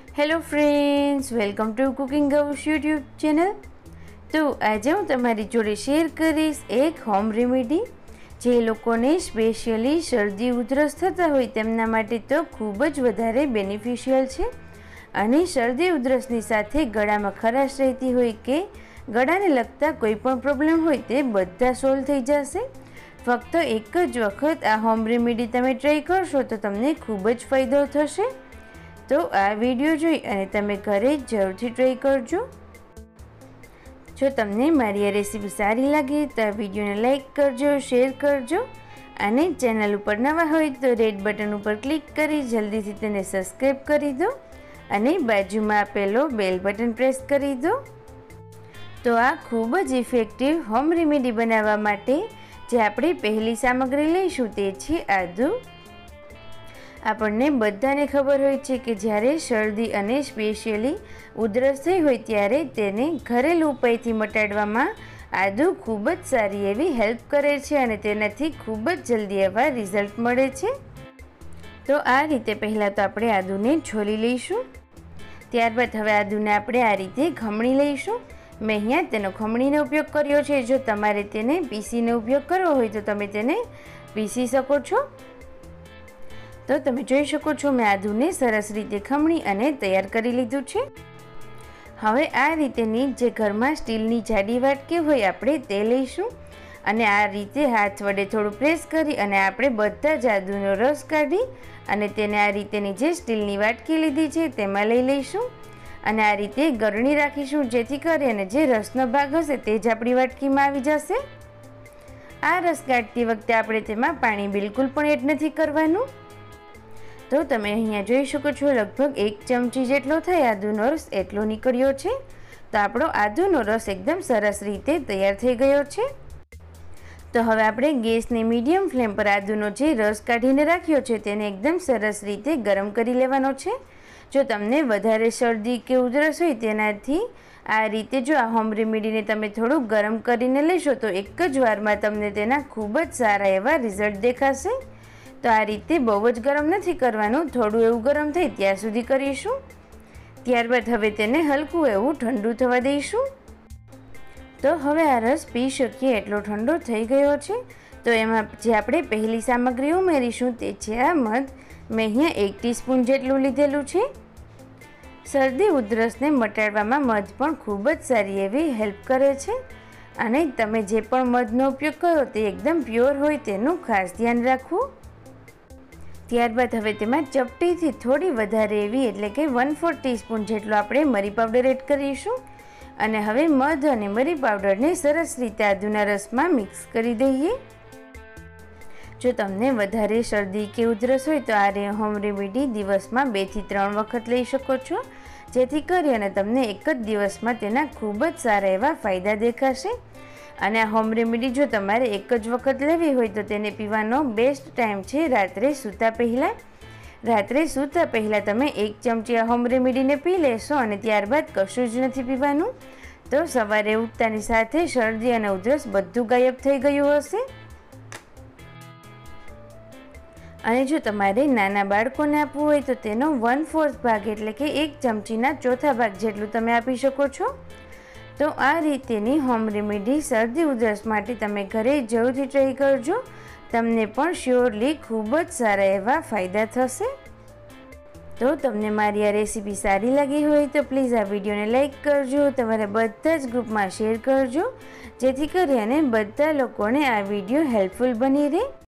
Hello friends, welcome to cooking girls YouTube channel. તો આજે હું તમારી જોડે શેર કરીશ એક હોમ રેમેડી જે લોકોને સ્પેશિયલી શરદી ઉધરસ થતા હોય તેમના માટે તો ખૂબ જ વધારે બેનિફિશિયલ છે। અને શરદી ઉધરસની સાથે ગળામાં ખરાશ રહેતી હોય કે ગળાને લગતા કોઈ પણ પ્રોબ્લેમ હોય તે બધા સોલ્વ થઈ જશે। ફક્ત એક જ વખત આ હોમ રેમેડી તમે ટ્રાય કરશો તો તમને ખૂબ જ ફાયદો થશે। તો આ વિડીયો જોઈ અને તમે ઘરે જરૂરથી ટ્રાય કરજો। જો તમને મારી આ રેસીપી સારી લાગે તો આ વિડીયોને લાઈક કરજો, શેર કરજો અને ચેનલ ઉપર નવા હોય તો રેડ બટન ઉપર ક્લિક કરી જલ્દીથી તેને સબસ્ક્રાઈબ કરી દો અને બાજુમાં આપેલો બેલ બટન પ્રેસ કરી દો। તો આ ખૂબ જ ઇફેક્ટિવ હોમ રેમેડી બનાવવા માટે જે આપણે પહેલી સામગ્રી લઈશું તે છે આદુ। આપણને બધાને ખબર હોય છે કે જ્યારે શરદી અને સ્પેશિયલી ઉધરસ થઈ હોય ત્યારે તેને ઘરેલું ઉપાયથી મટાડવામાં આદુ ખૂબ જ સારી એવી હેલ્પ કરે છે અને તેનાથી ખૂબ જ જલ્દી એવા રિઝલ્ટ મળે છે। તો આ રીતે પહેલાં તો આપણે આદુને છોલી લઈશું। ત્યારબાદ હવે આદુને આપણે આ રીતે ખમણી લઈશું। મેં અહીંયા તેનો ખમણીનો ઉપયોગ કર્યો છે। જો તમારે તેને પીસીનો ઉપયોગ કરવો હોય તો તમે તેને પીસી શકો છો। તો તમે જોઈ શકો છો મેં આદુને સરસ રીતે ખમણી અને તૈયાર કરી લીધું છે। હવે આ રીતેની જે ઘરમાં સ્ટીલની જાડી વાટકી હોય આપણે તે લઈશું અને આ રીતે હાથ વડે થોડું પ્રેસ કરી અને આપણે બધા જ આદુનો રસ કાઢી અને તેને આ રીતેની જે સ્ટીલની વાટકી લીધી છે તેમાં લઈ લઈશું અને આ રીતે ગરણી રાખીશું જેથી કરી અને જે રસનો ભાગ હશે તે જ આપણી વાટકીમાં આવી જશે। આ રસ કાઢતી વખતે આપણે તેમાં પાણી બિલકુલ પણ એડ નથી કરવાનું। તો તમે અહીંયા જોઈ શકો છો લગભગ 1 ચમચી જેટલો થાય આદુનો રસ એટલો નીકળ્યો છે। તો આપણો આદુનો રસ એકદમ સરસ રીતે તૈયાર થઈ ગયો છે। તો હવે આપણે ગેસને મીડિયમ ફ્લેમ પર આદુનો જે રસ કાઢીને રાખ્યો છે તેને એકદમ સરસ રીતે ગરમ કરી લેવાનો છે। જો તમને વધારે શરદી કે ઉધરસ હોય તેનાથી આ રીતે જો આ હોમ રેમેડીને તમે થોડું ગરમ કરીને લેશો તો એક જ વારમાં તમને તેના ખૂબ જ સારા એવા રિઝલ્ટ દેખાશે। તો આ રીતે બહુ જ ગરમ નથી કરવાનું, થોડું એવું ગરમ થાય ત્યાં સુધી કરીશું। ત્યારબાદ હવે તેને હલકું એવું ઠંડુ થવા દઈશું। તો હવે આ રસ પી શકીએ એટલો ઠંડો થઈ ગયો છે। તો એમાં જે આપણે પહેલી સામગ્રી ઉમેરીશું તે છે આ મધ। મેં અહીંયા 1 ટીસ્પૂન જેટલું લીધેલું છે। શરદી ઉધરસને મટાડવામાં મધ પણ ખૂબ જ સારી એવી હેલ્પ કરે છે અને તમે જે પણ મધનો ઉપયોગ કરો તે એકદમ પ્યોર હોય તેનું ખાસ ધ્યાન રાખવું। ત્યારબાદ હવે તેમાં ચપટીથી થોડી વધારે એવી એટલે કે 1/4 ટીસ્પૂન જેટલો આપણે મરી પાવડર એડ કરીશું અને હવે મધ અને મરી પાવડરને સરસ રીતે આદુના રસમાં મિક્સ કરી દઈએ। જો તમને વધારે શરદી કે ઉધરસ હોય તો આ હોમ રેમેડી દિવસમાં 2 થી 3 વખત લઈ શકો છો જેથી કરી અને તમને એક જ દિવસમાં તેના ખૂબ જ સારા એવા ફાયદા દેખાશે। અને આ હોમ રેમેડી જો તમારે એક જ વખત લેવી હોય તો તેને પીવાનો બેસ્ટ ટાઈમ છે રાત્રે સૂતા પહેલાં। રાત્રે સૂતા પહેલાં તમે 1 ચમચી આ હોમ રેમેડીને પી લેશો અને ત્યારબાદ કશું જ નથી પીવાનું તો સવારે ઉઠતાની સાથે શરદી અને ઉધરસ બધું ગાયબ થઈ ગયું હશે। અને જો તમારે નાના બાળકોને આપવું હોય તો તેનો 1/4 ભાગ એટલે કે 1 ચમચીના ચોથા ભાગ જેટલું તમે આપી શકો છો। તો આ રીતેની હોમ રેમેડી શરદી ઉધરસ માટે તમે ઘરે જરૂરથી ટ્રાય કરજો, તમને પણ શ્યોરલી ખૂબ જ સારા એવા ફાયદા થશે। તો તમને મારી આ રેસીપી સારી લાગી હોય તો પ્લીઝ આ વિડીયોને લાઈક કરજો, તમારા બધા જ ગ્રુપમાં શેર કરજો જેથી કરી અને બધા લોકોને આ વિડીયો હેલ્પફુલ બની રહે।